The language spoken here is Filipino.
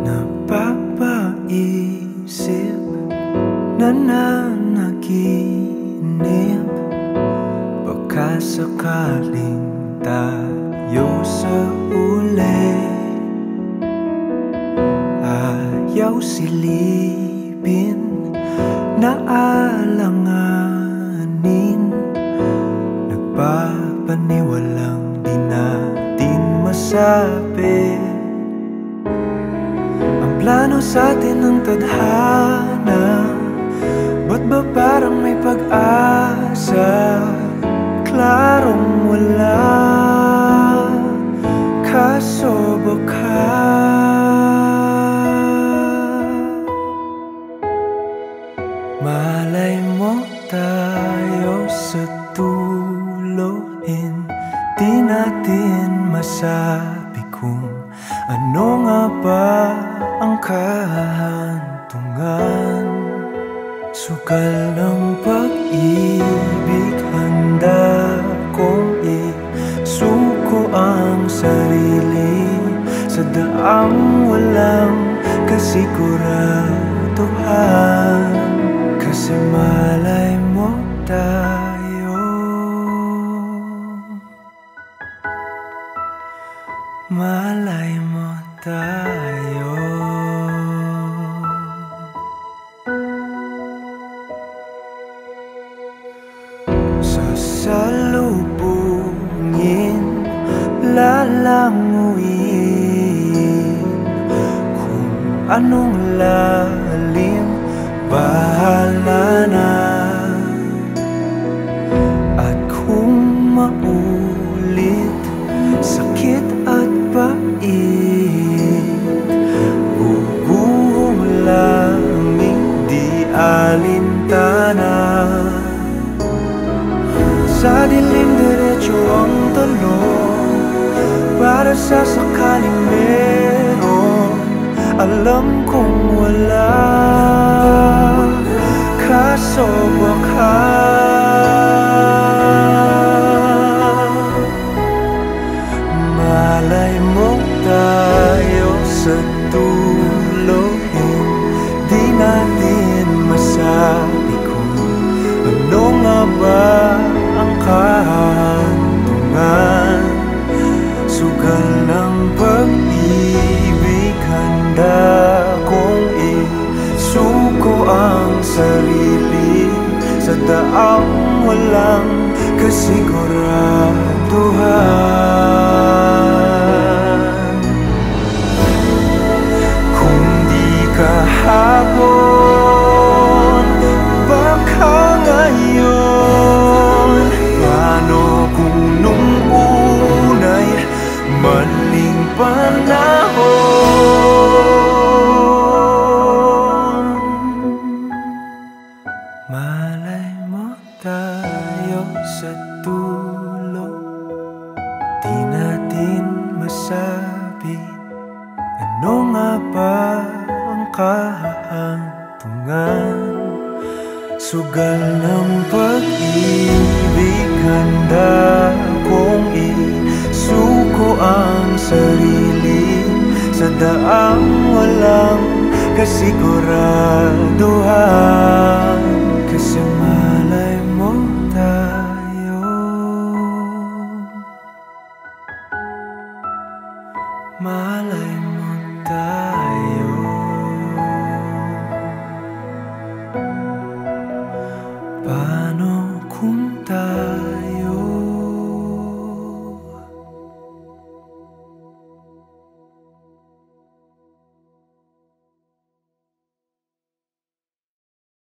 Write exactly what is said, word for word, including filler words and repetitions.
Napapaisip, nananaginip, baka sakaling tayo sa uli. Ayaw silipin, naalanganin, nagpapaniwalang di natin masabi. Ang plano sa atin ng tadhana, ba't ba parang may pag-asa? Klarong wala, kaso baka malay mo tayo sa tuluhin. Di natin masabi kung ano nga ba ang kahantungan. Sugal ng pag-ibig, handa kong isuko ang sarili sa daang walang kasiguraduhan. Kasi malay mo tayo, malay mo tayo. Sasalubungin, lalanguin, kung anong lalim, bahala na. At kung maulit, sakit at pait, bubuhong laming di alintana. Sa dilim diretso ang tanong, para sa sakaling meron. Alam kong wala, kaso baka malay mo tayo sa tuluhin. Di natin masabi kung ano nga ba ang kahantungan. Sugal ng pag-ibig, handa kong isuko ang sarili sa daang walang kasiguraduhan. Kung di kahapon, baka ngayon. Paano kung nung unay maling panahon? Malay mo tayo sa dulo, di natin masabi ano nga ba ang kahantungan. Sugal ng pag-ibig, handa kong isuko ang sarili sa daang walang kasiguraduhan. Kasi